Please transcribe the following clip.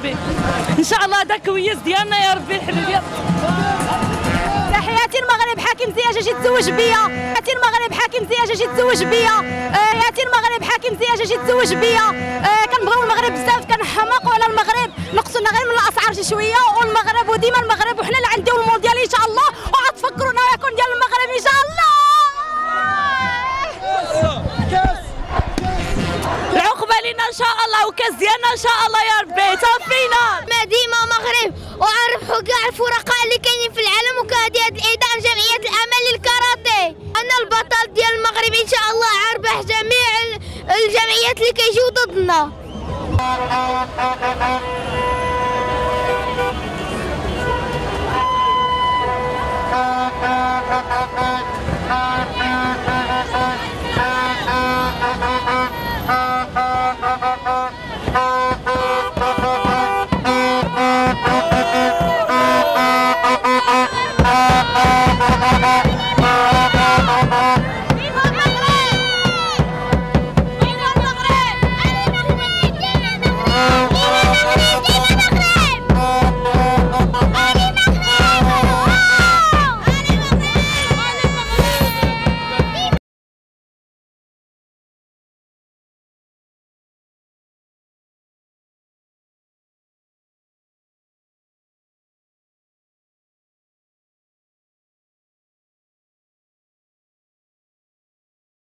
ربي. ان شاء الله هذا كويس ديالنا يا ربي الحبيب. تحياتي المغرب، حاكم زياجه جي تزوج بيا. تحياتي المغرب، حاكم زياجه جي تزوج بيا. تحياتي المغرب، حاكم زياجه جي تزوج بيا. كنبغيو المغرب بزاف، كنحماقوا على المغرب، نقصنا غير من الاسعار شي شويه، والمغرب وديما المغرب، وحنا اللي غنديو المول ديالي ان شاء الله، وغتفكرونا يكون ديال المغرب ان شاء الله. العقبه لينا ان شاء الله، وكاس ديالنا ان شاء الله يا ربي. صافينا ديما مغرب، وغنربحوا كاع الفرقاء اللي كاينين في العالم، وكهدي هذا الاعدام جمعيه الامل للكاراتيه. انا البطل ديال المغرب ان شاء الله، غنربح جميع الجمعيات اللي كيجيو ضدنا.